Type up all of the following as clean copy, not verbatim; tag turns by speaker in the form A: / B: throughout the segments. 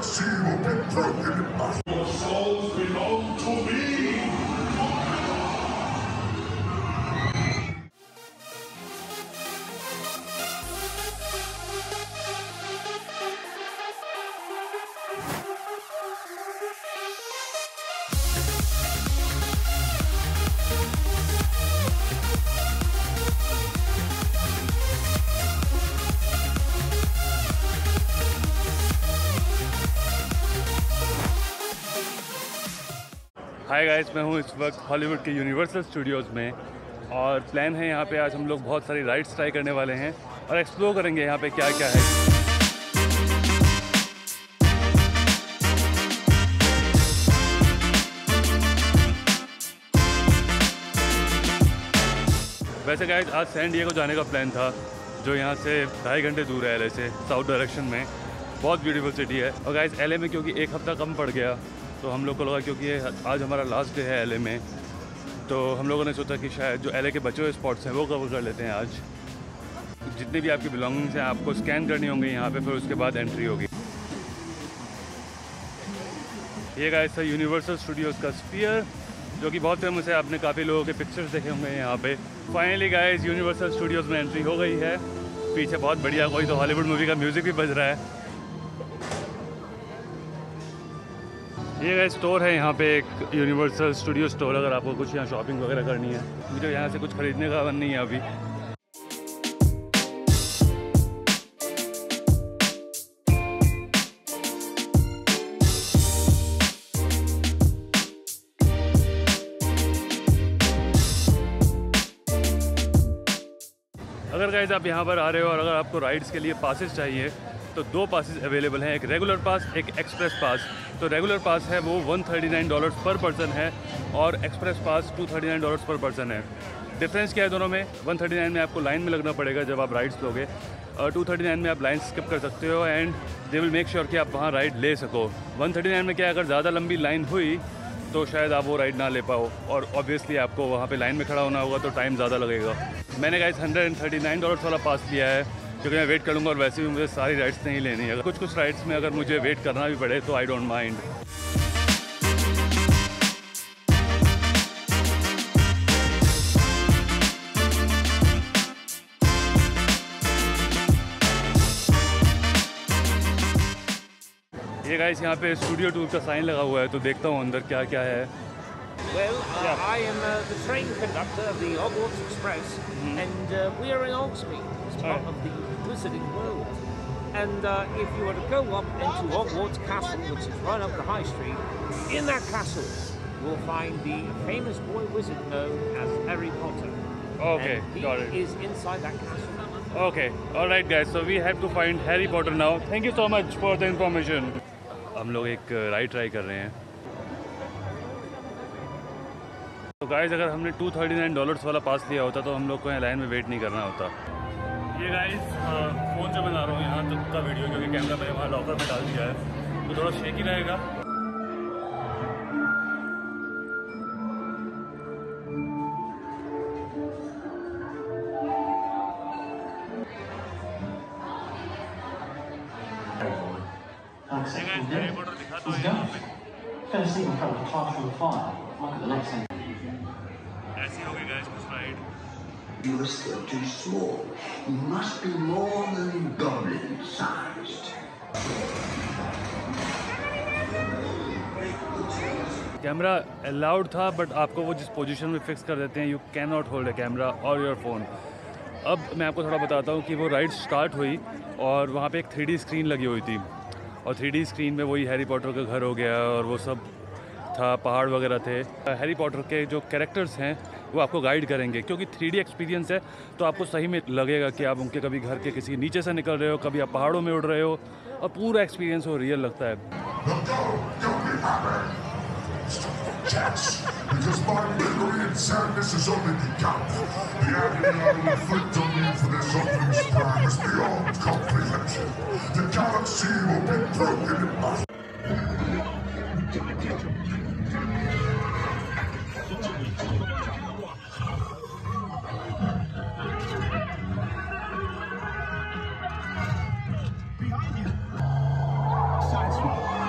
A: galaxy will be broken in my... Your souls belong to me!
B: Hi guys, मैं हूँ इस वक्त Hollywood के यूनिवर्सल स्टूडियोज़ में और प्लान है यहाँ पे आज हम लोग बहुत सारी राइड्स ट्राई करने वाले हैं और एक्सप्लोर करेंगे यहाँ पे क्या क्या है। वैसे गाइस आज सैन डिएगो जाने का प्लान था, जो यहाँ से 2.5 घंटे दूर है एलए से, साउथ डायरेक्शन में। बहुत ब्यूटीफुल सिटी है। और गाइस एलए में क्योंकि 1 हफ्ता कम पड़ गया तो हम लोग को लगा, क्योंकि ये आज हमारा लास्ट डे है एलए में, तो हम लोगों ने सोचा कि शायद जो एलए के बचे हुए स्पॉट्स हैं वो कवर कर लेते हैं आज। जितनी भी आपकी बिलोंगिंग्स हैं आपको स्कैन करनी होंगी यहाँ पे, फिर उसके बाद एंट्री होगी। ये गाइस था यूनिवर्सल स्टूडियोज़ का स्फीयर, जो कि बहुत फेमस है। आपने काफ़ी लोगों के पिक्चर्स देखे होंगे यहाँ पे। फाइनली गाइस यूनिवर्सल स्टूडियोज़ में एंट्री हो गई है। पीछे बहुत बढ़िया कोई तो हॉलीवुड मूवी का म्यूज़िक भी बज रहा है। ये गाइस स्टोर है यहाँ पे, एक यूनिवर्सल स्टूडियो स्टोर। अगर आपको कुछ यहाँ शॉपिंग वगैरह करनी है, मुझे यहाँ से कुछ खरीदने का मन नहीं है अभी। अगर गाइस आप यहाँ पर आ रहे हो और अगर आपको राइड्स के लिए पासेस चाहिए तो 2 पासेस अवेलेबल हैं, एक रेगुलर पास, एक एक्सप्रेस पास। तो रेगुलर पास है वो $139 पर पर्सन है और एक्सप्रेस पास $239 पर पर्सन है। डिफरेंस क्या है दोनों में? 139 में आपको लाइन में लगना पड़ेगा जब आप राइड्स लोगे, और 239 में आप लाइन स्किप कर सकते हो and they will make sure कि आप वहाँ राइड ले सको। 139 में क्या, अगर ज़्यादा लंबी लाइन हुई तो शायद आप वो राइड ना ले पाओ और ऑब्वियसली आपको वहाँ पे लाइन में खड़ा होना होगा, तो टाइम ज़्यादा लगेगा। मैंने गाइस $139 वाला पास लिया है क्योंकि मैं वेट करूँगा और वैसे भी मुझे सारी राइड्स नहीं लेनी है। कुछ राइड्स में अगर मुझे वेट करना भी पड़े तो आई डोंट माइंड। ये गाइस यहाँ पे स्टूडियो टूर का साइन लगा हुआ है, तो देखता हूँ अंदर क्या क्या है।
C: Well, I am the train conductor of the Hogwarts Express, and we are in Hogsmeade, as part of the Wizarding World. And if you were to go up into Hogwarts Castle, which is right up the high street, in that castle you will find the famous boy wizard known as Harry Potter.
B: Okay, got it.
C: He is inside that castle.
B: Okay, all right guys, so we have to find Harry Potter now. Thank you so much for the information. हम लोग एक ride try कर रहे हैं। तो guys अगर हमने $239 वाला पास लिया होता तो हम लोग को यहाँ लाइन में वेट नहीं करना होता। ये गाइस फ़ोन से बना रहा हूँ यहाँ तक का वीडियो, क्योंकि कैमरा मैंने वहाँ लॉकर में डाल दिया है तो थोड़ा शेकी रहेगा। हैरी पॉटर दिखा दो यहाँ पे। ऐसी हो गई गाइस कुछ ride.
A: You are still too small. You must be more than goblin-sized.
B: Camera allowed था, बट आपको वो जिस पोजीशन में फिक्स कर देते हैं, you can not hold a camera और योर फ़ोन। अब मैं आपको थोड़ा बताता हूँ कि वो राइड स्टार्ट हुई और वहाँ पे एक 3D स्क्रीन लगी हुई थी, और 3D स्क्रीन में वही हैरी पॉटर का घर हो गया और वो सब था, पहाड़ वगैरह थे। हैरी पॉटर के जो कैरेक्टर्स हैं वो आपको गाइड करेंगे, क्योंकि 3D एक्सपीरियंस है तो आपको सही में लगेगा कि आप उनके कभी घर के किसी नीचे से निकल रहे हो, कभी आप पहाड़ों में उड़ रहे हो, और पूरा एक्सपीरियंस वो रियल लगता है।
A: Because my misery and sadness is only begun. The agony I will inflict on you for this opening crime is beyond comprehension. The galaxy will be broken in my...
D: Behind you!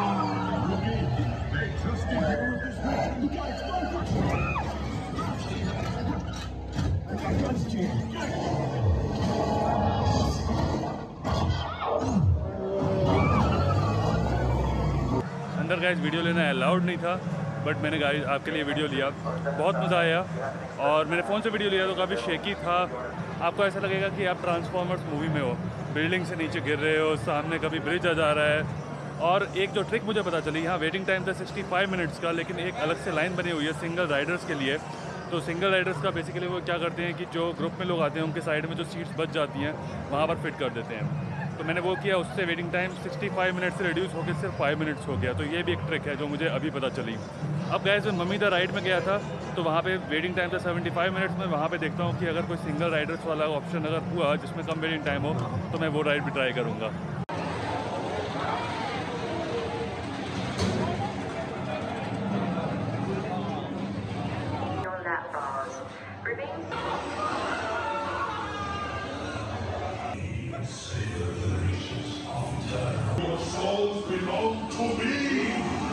B: Guys video लेना allowed नहीं था, but मैंने guys आपके लिए video लिया, बहुत मज़ा आया। और मैंने फ़ोन से वीडियो लिया तो काफ़ी शेकी था। आपको ऐसा लगेगा कि आप ट्रांसफॉर्मर्स मूवी में हो, बिल्डिंग से नीचे गिर रहे हो, सामने कभी ब्रिज आ जा रहा है। और एक जो ट्रिक मुझे पता चली, यहाँ वेटिंग टाइम था 65 मिनट्स का, लेकिन एक अलग से लाइन बनी हुई है सिंगल राइडर्स के लिए। तो सिंगल राइडर्स का बेसिकली वो क्या करते हैं कि जो ग्रुप में लोग आते हैं उनके साइड में जो सीट्स बच जाती हैं वहाँ पर फिट कर देते हैं। तो मैंने वो किया, उससे वेटिंग टाइम 65 मिनट से रिड्यूस होकर सिर्फ 5 मिनट्स हो गया। तो ये भी एक ट्रिक है जो मुझे अभी पता चली। अब गाइस मैं मम्मी द राइड में गया था तो वहाँ पे वेटिंग टाइम था 75 मिनट्स में। वहाँ पे देखता हूँ कि अगर कोई सिंगल राइडर्स वाला ऑप्शन अगर हुआ जिसमें कम वेटिंग टाइम हो तो मैं वो राइड भी ट्राई करूँगा।
A: Your souls belong to me!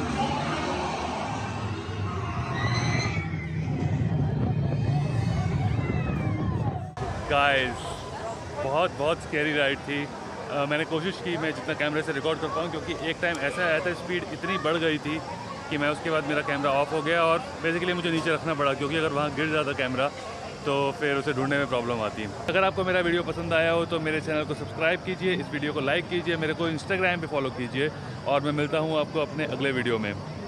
B: Guys बहुत स्कैरी राइड थी। मैंने कोशिश की मैं जितना कैमरे से रिकॉर्ड कर पाऊँ, क्योंकि एक टाइम ऐसा आया था स्पीड इतनी बढ़ गई थी कि मैं उसके बाद मेरा कैमरा ऑफ हो गया और बेसिकली मुझे नीचे रखना पड़ा, क्योंकि अगर वहाँ गिर जाता कैमरा तो फिर उसे ढूंढने में प्रॉब्लम आती है। अगर आपको मेरा वीडियो पसंद आया हो तो मेरे चैनल को सब्सक्राइब कीजिए, इस वीडियो को लाइक कीजिए, मेरे को इंस्टाग्राम पे फॉलो कीजिए और मैं मिलता हूँ आपको अपने अगले वीडियो में।